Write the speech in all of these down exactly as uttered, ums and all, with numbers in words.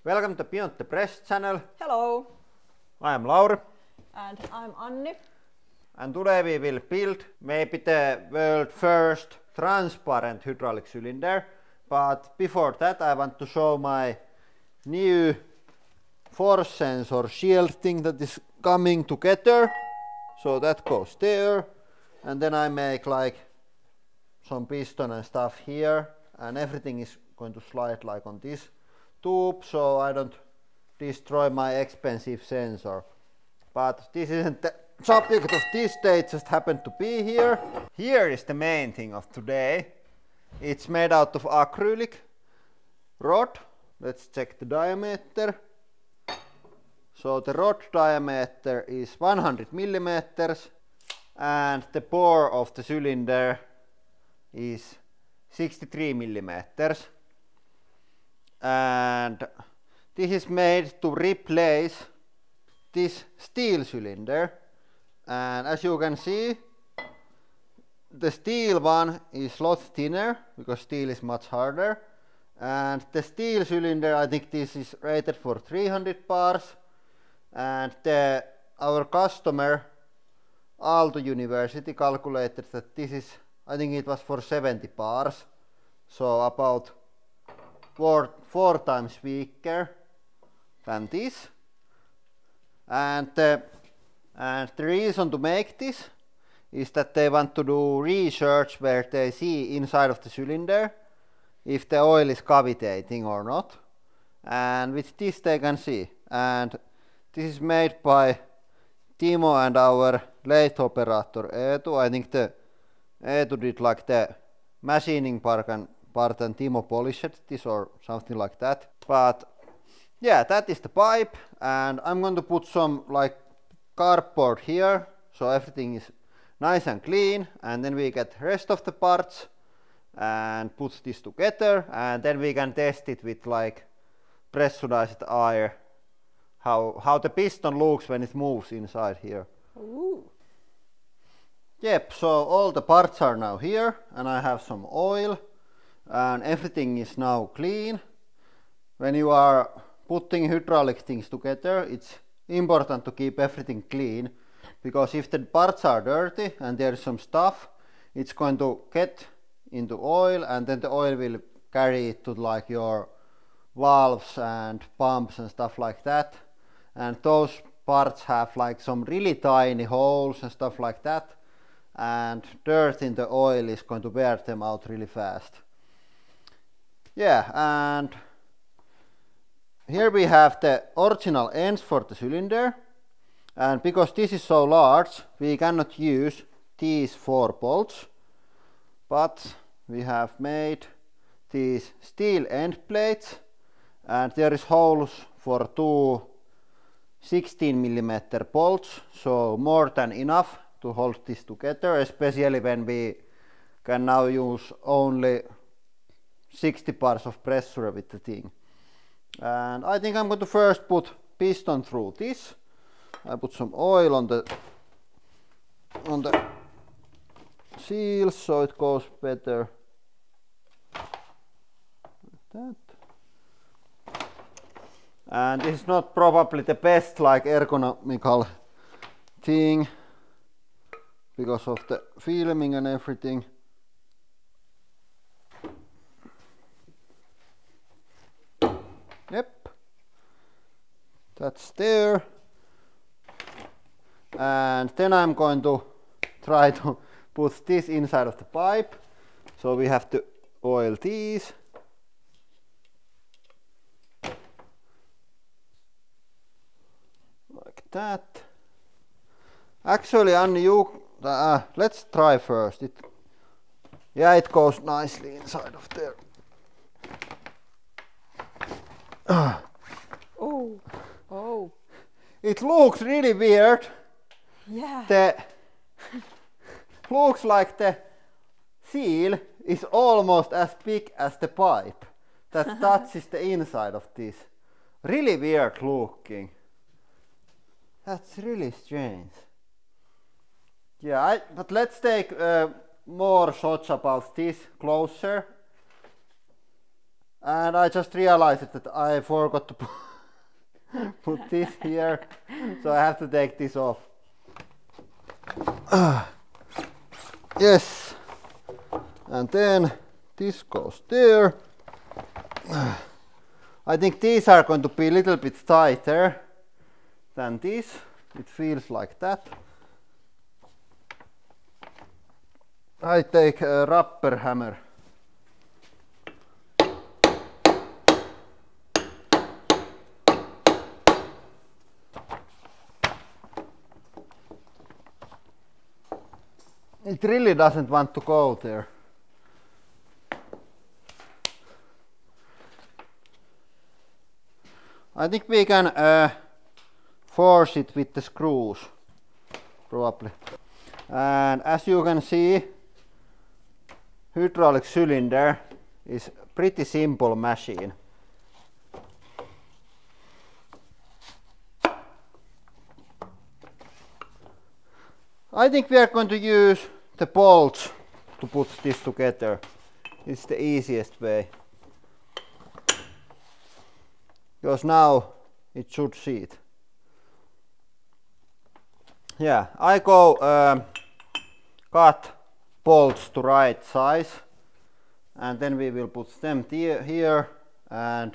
Welcome to Beyond the Press channel. Hello. I am Lauri. And I'm Anni. And today we will build maybe the world first transparent hydraulic cylinder. But before that I want to show my new force sensor shield thing that is coming together. So that goes there. And then I make like some piston and stuff here. And everything is going to slide like on this tube, so I don't destroy my expensive sensor. But this isn't the subject of this day, it just happened to be here. Here is the main thing of today. It's made out of acrylic rod. Let's check the diameter. So the rod diameter is one hundred millimeters and the bore of the cylinder is sixty-three millimeters. And this is made to replace this steel cylinder, and as you can see the steel one is a lot thinner because steel is much harder, and the steel cylinder, I think this is rated for three hundred bars, and the, our customer Aalto University calculated that this is, I think it was for seventy bars, so about four, four times weaker than this. And, uh, and the reason to make this is that they want to do research where they see inside of the cylinder if the oil is cavitating or not. And with this they can see. And this is made by Timo and our lathe operator Eetu. I think the Eetu did like the machining part and, part and Timo polished this or something like that. But yeah, that is the pipe, and I'm going to put some like cardboard here so everything is nice and clean, and then we get rest of the parts and put this together, and then we can test it with like pressurized air how how the piston looks when it moves inside here. Ooh. Yep, so all the parts are now here, and I have some oil, and everything is now clean. When you are putting hydraulic things together, it's important to keep everything clean, because if the parts are dirty and there's some stuff, it's going to get into oil, and then the oil will carry it to like your valves and pumps and stuff like that, and those parts have like some really tiny holes and stuff like that, and dirt in the oil is going to wear them out really fast. Yeah, and here we have the original ends for the cylinder, and because this is so large we cannot use these four bolts, but we have made these steel end plates, and there is holes for two sixteen millimeter bolts, so more than enough to hold this together, especially when we can now use only sixty bars of pressure with the thing. And I think I'm going to first put piston through this. I put some oil on the on the seals so it goes better. Like that. And this is not probably the best like ergonomical thing because of the filming and everything. Yep, that's there. And then I'm going to try to put this inside of the pipe. So we have to oil these. Like that. Actually, Anni, you uh, let's try first. It, yeah, it goes nicely inside of there. Oh. Oh. It looks really weird. Yeah. The looks like the seal is almost as big as the pipe that touches the inside of this. Really weird looking. That's really strange. Yeah, I, but let's take uh, more shots about this closer. And I just realized that I forgot to put, put this here, so I have to take this off. Uh, yes, and then this goes there. Uh, I think these are going to be a little bit tighter than this. It feels like that. I take a rubber hammer. It really doesn't want to go there. I think we can uh, force it with the screws, probably. And as you can see, hydraulic cylinder is a pretty simple machine. I think we are going to use the bolts to put this together. It's the easiest way. Because now it should sit. Yeah, I go um, cut bolts to right size, and then we will put them here and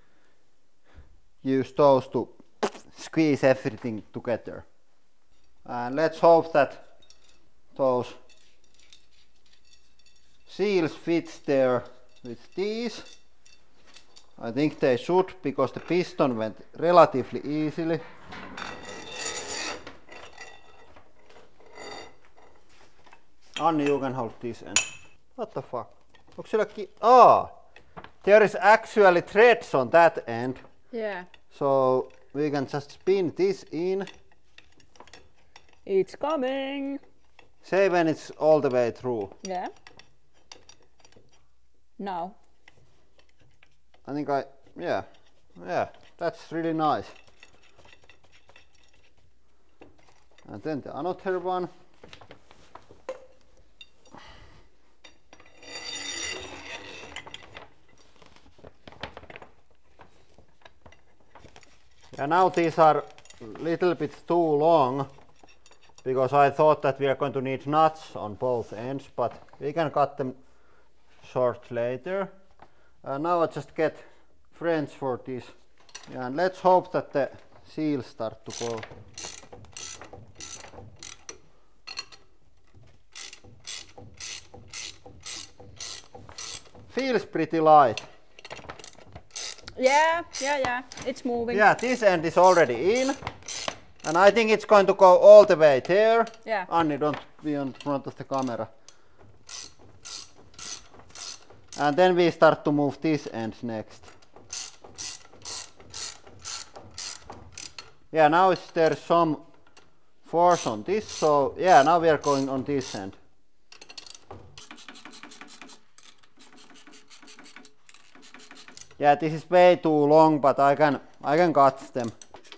use those to squeeze everything together. And let's hope that those seals fit there with these. I think they should, because the piston went relatively easily. Anni, you can hold this end. What the fuck? Onko sillä ki- Ah! There is actually threads on that end. Yeah. So we can just spin this in. It's coming. Say when it's all the way through. Yeah. Now. I think I, yeah, yeah, that's really nice. And then the another one. And now these are a little bit too long, because I thought that we are going to need nuts on both ends, but we can cut them short later. Uh, now I just get French for this. Yeah, and let's hope that the seals start to go. Feels pretty light. Yeah, yeah, yeah. It's moving. Yeah, this end is already in. And I think it's going to go all the way there. Yeah. Anni, don't be in front of the camera. And then we start to move this end next. Yeah, now it's, there's some force on this, so yeah, now we are going on this end. Yeah, this is way too long, but I can I can cut them.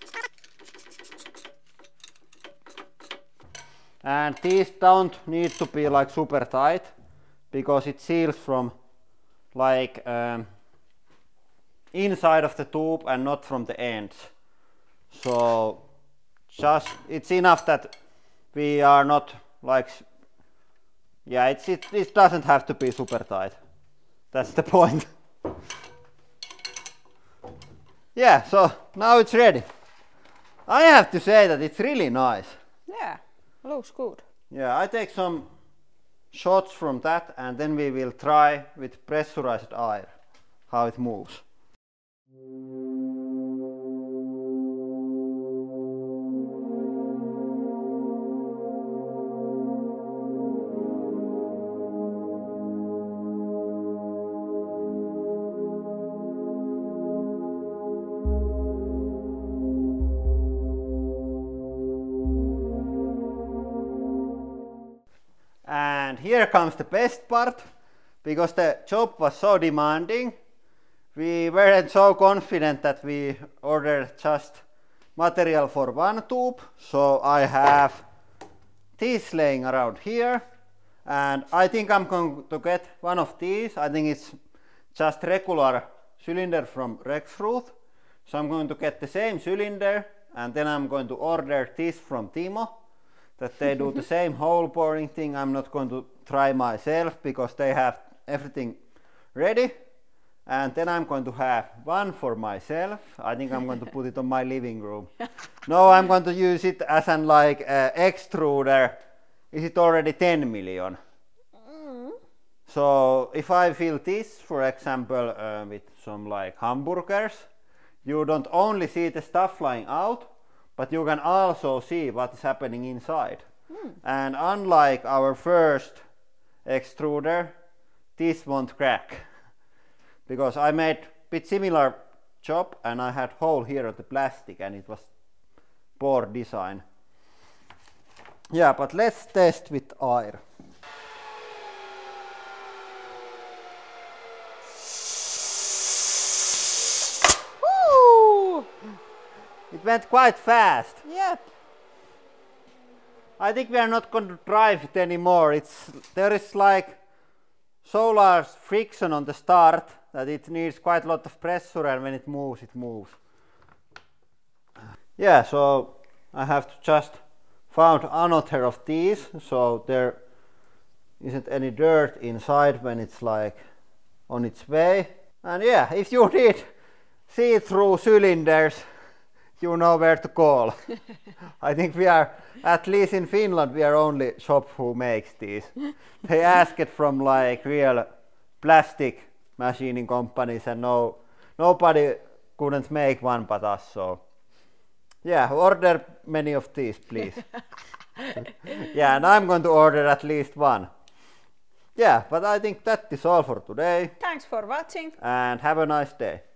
And these don't need to be like super tight, because it seals from like um, inside of the tube and not from the ends. So just it's enough that we are not like, yeah, it's, it, it doesn't have to be super tight. That's the point. Yeah, so now it's ready. I have to say that it's really nice. Yeah, looks good. Yeah, I take some shots from that, and then we will try with pressurized air how it moves. And here comes the best part, because the job was so demanding. We weren't so confident that we ordered just material for one tube, so I have these laying around here, and I think I'm going to get one of these. I think it's just regular cylinder from Rexroth. So I'm going to get the same cylinder and then I'm going to order this from Timo, that they do the same hole boring thing. I'm not going to try myself because they have everything ready. And then I'm going to have one for myself. I think I'm going to put it on my living room. No, I'm going to use it as an like uh, extruder. Is it already ten million? Mm. So if I fill this, for example, uh, with some like hamburgers, you don't only see the stuff flying out, but you can also see what is happening inside. Mm. And unlike our first extruder, this won't crack. Because I made a bit similar job and I had hole here at the plastic and it was board design. Yeah, but let's test with air. Woo! It went quite fast. Yep. I think we are not going to drive it anymore. It's there is like solar friction on the start that it needs quite a lot of pressure, and when it moves, it moves. Yeah, so I have to just found another of these, so there isn't any dirt inside when it's like on its way. And yeah, if you need see-through cylinders, you know where to call. I think we are, at least in Finland, we are only shop who makes these. They ask it from like real plastic machining companies and no, nobody couldn't make one but us, so yeah, order many of these please. Yeah, and I'm going to order at least one. Yeah, but I think that is all for today. Thanks for watching. And have a nice day.